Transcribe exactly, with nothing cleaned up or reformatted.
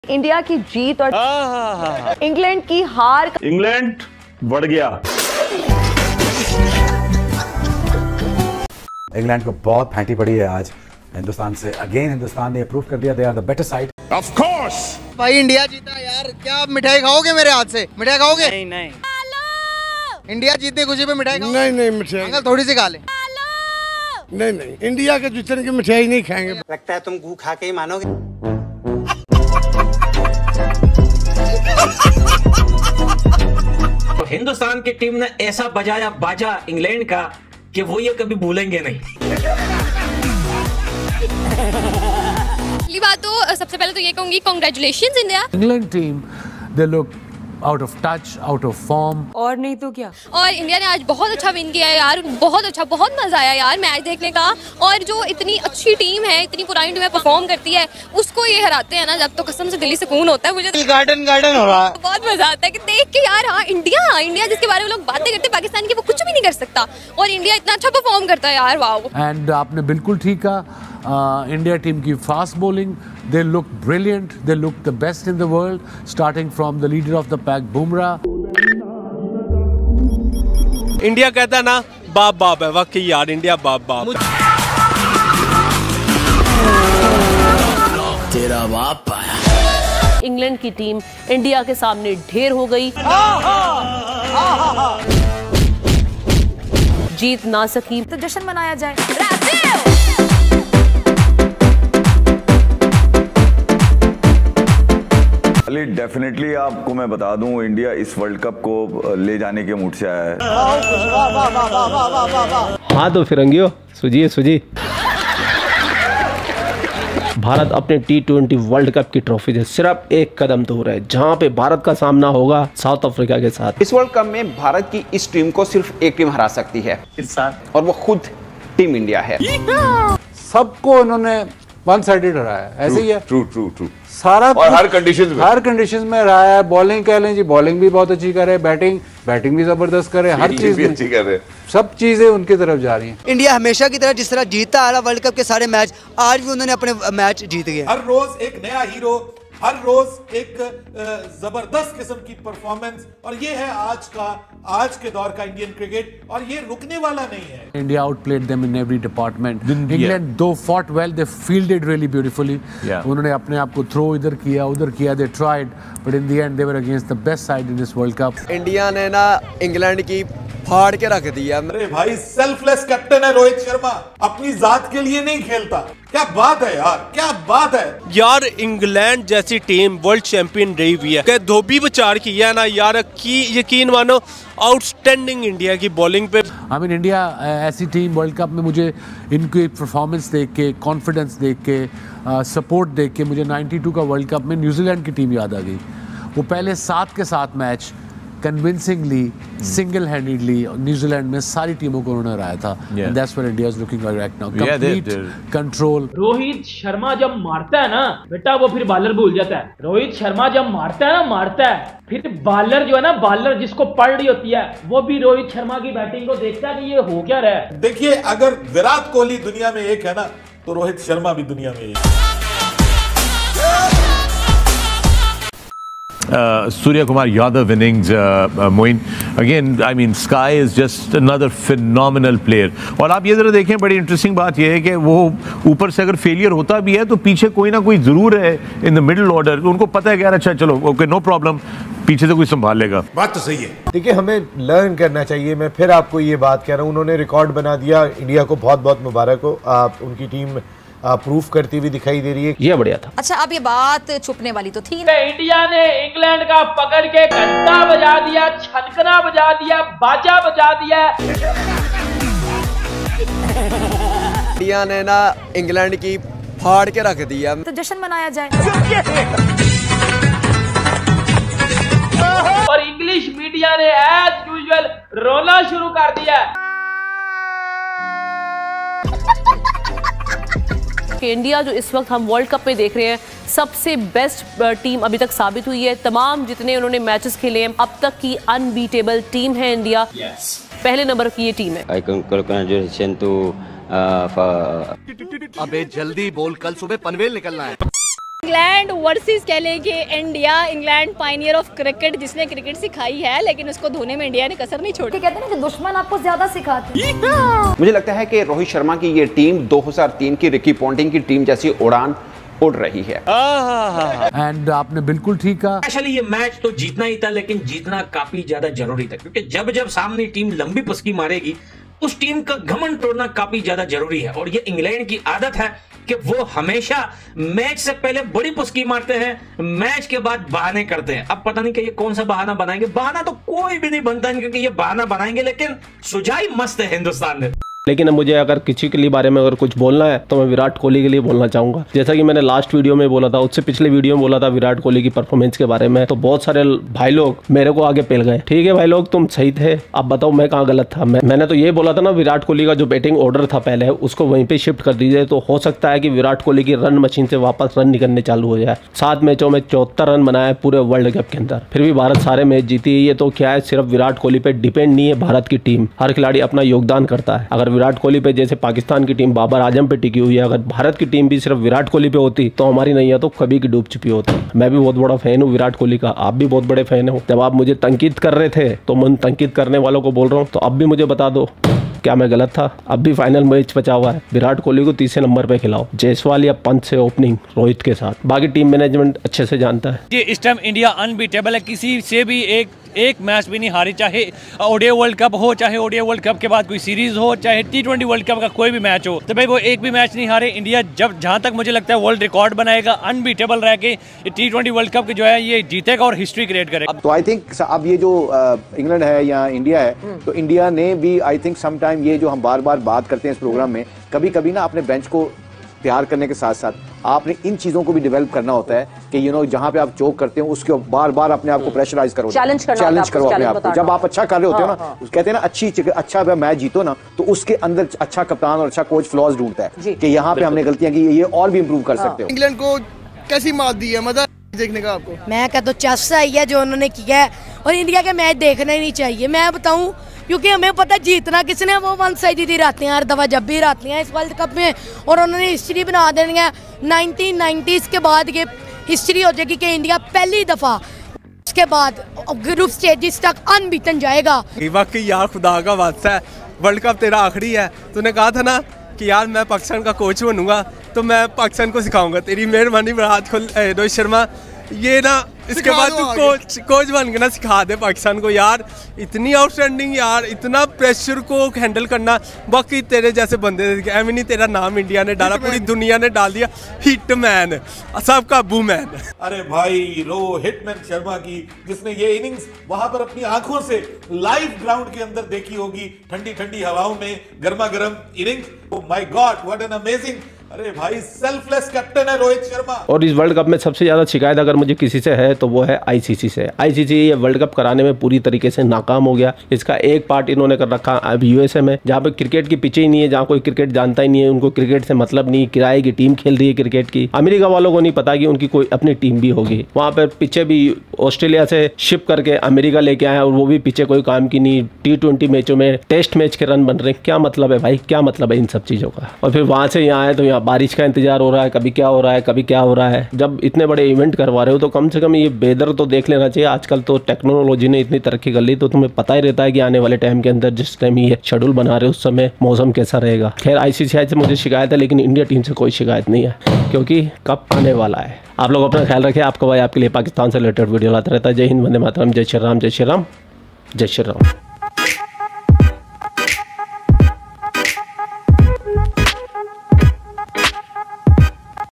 India की जीत और England की हार। इंग्लैंड बढ़ गया। इंग्लैंड को बहुत फैंटी पड़ी है आज हिंदुस्तान से। अगेन हिंदुस्तान ने प्रूव कर दिया they are the better side. Of course भाई इंडिया जीता यार। क्या मिठाई खाओगे मेरे हाथ से? मिठाई खाओगे? नहीं नहीं। इंडिया जीतने खुशी पे मिठाई खाओगे? नहीं नहीं मिठाई अंकल थोड़ी सी खा ले। नहीं नहीं इंडिया के जीतने की मिठाई नहीं खाएंगे। लगता है तुम गू खा के ही मानोगे। तो हिंदुस्तान की टीम ने ऐसा बजाया बाजा इंग्लैंड का कि वो ये कभी भूलेंगे नहीं। पहली बात तो सबसे पहले तो ये कहूंगी congratulations India. England team they look out of touch, out of form. और नहीं तो क्या। और इंडिया ने आज बहुत अच्छा विन किया है यार। बहुत अच्छा, बहुत मजा आया यार मैच देखने का। और जो इतनी अच्छी टीम है, इतनी पुरानी टीम परफॉर्म करती है, उसको ये हराते हैं ना जब, तो कसम से दिली सुकून होता है मुझे। गार्डन गार्डन हो रहा है। बहुत मजा आता है कि देख के यार। हाँ इंडिया इंडिया जिसके बारे में लोग बातें करते हैं पाकिस्तान की, वो कुछ भी नहीं कर सकता और इंडिया इतना अच्छा परफॉर्म करता है यार। वाओ। एंड आपने बिल्कुल ठीक कहा। इंडिया टीम की fast bowling, they look brilliant, they look the best in the world, starting from the leader of the pack Bumrah. India कहता है ना बाप बाप है, वाकई यार इंडिया बाप बाप। तेरा बाप आया। इंग्लैंड की टीम इंडिया के सामने ढेर हो गई, जीत ना सकी तो जश्न मनाया जाए। अली डेफिनेटली आपको मैं बता दूं, इंडिया इस वर्ल्ड कप को ले जाने के मूड से आया है। हाँ तो फिरंगियो सुजिए सुजी। भारत अपने टी ट्वेंटी वर्ल्ड कप की ट्रॉफी से सिर्फ एक कदम दूर है, जहां पे भारत का सामना होगा साउथ अफ्रीका के साथ। इस वर्ल्ड कप में भारत की इस टीम को सिर्फ एक टीम हरा सकती है इस साल, और वो खुद टीम इंडिया है। सबको उन्होंने वन साइडेड हराया, ऐसे ही है। ट्रू ट्रू ट्रू सारा और हर कंडीशन में हर कंडीशन में रहा है। बॉलिंग कह लें जी, बॉलिंग भी बहुत अच्छी करे, बैटिंग बैटिंग भी जबरदस्त करे, हर चीज भी अच्छी कर रहे, सब चीजें उनकी तरफ जा रही हैं। इंडिया हमेशा की तरह जिस तरह जीतता आ रहा वर्ल्ड कप के सारे मैच, आज भी उन्होंने अपने मैच जीत गए। हर रोज एक नया हीरो, हर रोज एक जबरदस्त किस्म की परफॉर्मेंस, और ये है आज का आज के दौर का इंडियन क्रिकेट, और ये रुकने वाला नहीं है। India outplayed them in every department. England though fought well, they fielded really beautifully. उन्होंने अपने आप को थ्रो इधर किया उधर किया, they tried, but in the end they were against the best side in this world cup. India ने ना इंग्लैंड की फाड़ के रख दिया। अरे भाई सेल्फलेस कैप्टन है रोहित शर्मा, अपनी जात के लिए नहीं खेलता। क्या बात है यार, क्या बात है यार। इंग्लैंड जैसी टीम वर्ल्ड चैंपियन रही हुई है, धोबी विचार किया ना यार, की यकीन मानो आउटस्टैंडिंग इंडिया की बॉलिंग पे। आई मीन इंडिया ऐसी टीम वर्ल्ड कप में, मुझे इनकी परफॉर्मेंस देख के, कॉन्फिडेंस देख के, सपोर्ट देख के मुझे नाइन्टी टू का वर्ल्ड कप में न्यूजीलैंड की टीम याद आ गई। वो पहले सात के सात match convincingly, single handedly New Zealand में सारी टीमों को उन्होंने हराया था। And that's what India is looking like right now, complete control. Rohit Sharma जब मारता है ना बेटा, वो फिर बॉलर भूल जाता है। रोहित शर्मा जब मारता है ना मारता है फिर बॉलर जो है ना, बॉलर जिसको पड़ रही होती है, वो भी रोहित शर्मा की बैटिंग को देखता है कि ये हो क्या रहा है। देखिए, अगर विराट कोहली दुनिया में एक है ना, तो रोहित शर्मा भी दुनिया में एक है। Uh, Surya Kumar Yadav innings, uh, uh, Moin. Again, I mean, Sky is just another phenomenal player. और आप ये जरा देखें, बड़ी इंटरेस्टिंग बात ये है कि वो ऊपर से अगर फेलियर होता भी है तो पीछे कोई ना कोई जरूर है इन द मिडिल ऑर्डर, उनको पता है कि यार अच्छा चलो ओके नो प्रॉब्लम, पीछे से कोई संभाल लेगा। बात तो सही है। देखिए हमें लर्न करना चाहिए। मैं फिर आपको ये बात कह रहा हूँ, उन्होंने रिकॉर्ड बना दिया। इंडिया को बहुत बहुत मुबारक हो, आप उनकी टीम प्रूफ करती हुई दिखाई दे रही है। ये बढ़िया था। अच्छा, अब ये बात छुपने वाली तो थी। इंडिया ने इंग्लैंड का पकड़ के घंटा बजा दिया, छनकना बजा दिया, बाजा बजा दिया। इंडिया ने ना इंग्लैंड की फाड़ के रख दिया, तो जश्न मनाया जाए। और इंग्लिश मीडिया ने एज यूजुअल रोना शुरू कर दिया। इंडिया जो इस वक्त हम वर्ल्ड कप में देख रहे हैं, सबसे बेस्ट टीम अभी तक साबित हुई है। तमाम जितने उन्होंने मैचेस खेले हैं, अब तक की अनबीटेबल टीम है इंडिया। yes. पहले नंबर की ये टीम है। आई कांग्रेचुलेशन टू अबे जल्दी बोल, कल सुबह पनवेल निकलना है। इंग्लैंड वर्सेस कह लें कि India, England pioneer of cricket, जिसने क्रिकेट सिखाई है, लेकिन उसको धोने में इंडिया ने कसर नहीं छोड़ी। कहते हैं ना कि दुश्मन आपको ज्यादा सिखाते हैं। मुझे लगता है कि रोहित शर्मा की ये टीम दो हज़ार तीन की रिकी पॉन्टिंग की टीम जैसी उड़ान उड़ रही है। एंड आपने बिल्कुल ठीक कहा। एक्चुअली ये मैच तो जीतना ही था, लेकिन जीतना काफी ज्यादा जरूरी था, क्योंकि जब जब सामने टीम लंबी पसकी मारेगी उस टीम का घमंड तोड़ना काफी ज्यादा जरूरी है। और ये इंग्लैंड की आदत है कि वो हमेशा मैच से पहले बड़ी पुस्की मारते हैं, मैच के बाद बहाने करते हैं। अब पता नहीं कि ये कौन सा बहाना बनाएंगे। बहाना तो कोई भी नहीं बनता है, क्योंकि ये बहाना बनाएंगे, लेकिन सुझाई मस्त है हिंदुस्तान ने। लेकिन मुझे अगर किसी के लिए बारे में अगर कुछ बोलना है तो मैं विराट कोहली के लिए बोलना चाहूंगा। जैसा कि मैंने लास्ट वीडियो में बोला था, उससे पिछले वीडियो में बोला था विराट कोहली की परफॉर्मेंस के बारे में, तो बहुत सारे भाई लोग मेरे को आगे पेल गए। ठीक है भाई लोग, तुम सही थे, अब बताओ मैं कहाँ गलत था। मैं, मैंने तो ये बोला था ना, विराट कोहली का जो बैटिंग ऑर्डर था पहले उसको वहीं पे शिफ्ट कर दीजिए, तो हो सकता है कि विराट कोहली की रन मशीन से वापस रन निकलने चालू हो जाए। सात मैचों में चौहत्तर रन बनाए पूरे वर्ल्ड कप के अंदर, फिर भी भारत सारे मैच जीती। ये तो क्या है, सिर्फ विराट कोहली पे डिपेंड नहीं है भारत की टीम, हर खिलाड़ी अपना योगदान करता है। अगर विराट कोहली पे जैसे पाकिस्तान की टीम बाबर आजम पे टिकी हुई है, अगर भारत की टीम भी सिर्फ विराट कोहली पे होती तो हमारी नैया तो कभी की डूब चुकी होती। मैं भी बहुत बड़ा फैन हूँ विराट कोहली का, आप भी बहुत बड़े फैन हो। जब आप मुझे तंकीद कर रहे थे तो मैं तंकीद करने वालों को बोल रहा हूँ, तो अब भी मुझे बता दो क्या मैं गलत था। अब भी फाइनल मैच बचा हुआ है, विराट कोहली को तीसरे नंबर पे खिलाओ, जायसवाल या पंत से ओपनिंग रोहित के साथ। बाकी टीम मैनेजमेंट अच्छे से जानता है। ये इस टाइम इंडिया अनबीटेबल है, किसी से भी एक एक मैच भी नहीं हारी, चाहे ओडीआई वर्ल्ड कप हो, चाहे ओडीआई वर्ल्ड कप के बाद कोई सीरीज हो, चाहे टी ट्वेंटी वर्ल्ड कप का कोई भी मैच हो, तो भाई वो एक भी मैच नहीं हारे। इंडिया जब जहां तक मुझे लगता है वर्ल्ड रिकॉर्ड बनाएगा, अनबीटेबल रह के टी ट्वेंटी वर्ल्ड कप जो है ये जीतेगा और हिस्ट्री क्रिएट करेगा। तो आई थिंक अब ये जो इंग्लैंड है या इंडिया है, तो इंडिया ने भी आई थिंक समटाइम ये जो हम बार बार बात करते हैं इस प्रोग्राम में, कभी कभी ना अपने बेंच को तैयार करने के साथ साथ आपने इन चीजों को भी डेवलप करना होता है कि यू नो जहां पे आप चोक करते हो उसके बार बार अपने आप को प्रेशराइज करो, चैलेंज चैलेंज करो अपने आप को। जब आप अच्छा कर रहे होते हो ना, कहते हैं ना अच्छी अच्छा मैच जीतो ना, तो उसके अंदर अच्छा कप्तान और अच्छा कोच फ्लॉज ढूंढता है कि यहाँ पे हमने गलतियां की, ये और भी इम्प्रूव कर सकते हो। इंग्लैंड को कैसी मात दी है, मजा देखने का आपको? मैं कहता हूँ चेस आई है जो उन्होंने किया है, और इंडिया के मैच देखना ही नहीं चाहिए। मैं बताऊं, क्योंकि हमें पता जीतना किसने, वो वन साइड रहते हैं हर दफा जब भी रहते हैं इस वर्ल्ड कप में, और उन्होंने हिस्ट्री बना देनी है। नाइनटीन नाइंटीज़ के बाद ये हिस्ट्री हो जाएगी कि इंडिया पहली दफा उसके बाद ग्रुप स्टेजेस तक अनबीटन जाएगा। बाकी यार खुदा का वास्ता है, वर्ल्ड कप तेरा आखिरी है। तूने कहा था ना कि यार मैं पाकिस्तान का कोच बनूंगा, तो मैं पाकिस्तान को सिखाऊंगा। तेरी मेहरबानी विराट कोहली, रोहित शर्मा, ये ना इसके बाद तू कोच कोच बन के ना सिखा दे पाकिस्तान को यार। इतनी आउटस्टैंडिंग यार, इतना प्रेशर को हैंडल करना। बाकी तेरे जैसे बंदे एवं नहीं, तेरा नाम इंडिया ने डाला, पूरी दुनिया ने डाल दिया, हिटमैन, सबका बूमैन। अरे भाई रो हिटमैन शर्मा की, जिसने ये इनिंग्स वहां पर अपनी आंखों से लाइव ग्राउंड के अंदर देखी होगी, ठंडी ठंडी हवाओं में गर्मा गर्म innings. Oh my god, what an amazing. अरे भाई सेल्फलेस कैप्टन है रोहित शर्मा। और इस वर्ल्ड कप में सबसे ज्यादा शिकायत अगर मुझे किसी से है तो वो है आईसीसी से। आईसीसी ये वर्ल्ड कप कराने में पूरी तरीके से नाकाम हो गया। इसका एक पार्ट इन्होंने कर रखा अब यूएसए में, जहाँ पे क्रिकेट की पिच ही नहीं है, जहाँ कोई क्रिकेट जानता ही नहीं है, उनको क्रिकेट से मतलब नहीं, किराए की टीम खेल रही है क्रिकेट की। अमेरिका वालों को नहीं पता कि उनकी कोई अपनी टीम भी होगी। वहाँ पर पिछे भी ऑस्ट्रेलिया से शिप करके अमेरिका लेके आए, और वो भी पिछे कोई काम की नहीं। टी ट्वेंटी मैचों में टेस्ट मैच के रन बन रहे, क्या मतलब है भाई, क्या मतलब है इन सब चीजों का। और फिर वहाँ से यहाँ आए तो यहाँ बारिश का इंतजार हो रहा है, कभी क्या हो रहा है कभी क्या हो रहा है। जब इतने बड़े इवेंट करवा रहे हो तो कम से कम ये वेदर तो देख लेना चाहिए। आजकल तो टेक्नोलॉजी ने इतनी तरक्की कर ली, तो तुम्हें पता ही रहता है कि आने वाले टाइम के अंदर जिस टाइम ये शेड्यूल बना रहे हो उस समय मौसम कैसा रहेगा। खैर आईसीसीआई से मुझे शिकायत है, लेकिन इंडिया टीम से कोई शिकायत नहीं है, क्योंकि कप आने वाला है। आप लोग अपना ख्याल रखें। आपका भाई आपके लिए पाकिस्तान से रिलेटेड वीडियो लाता रहता है। जय हिंद, वंदे मातरम, जय श्री राम, जय श्री राम, जय श्री राम।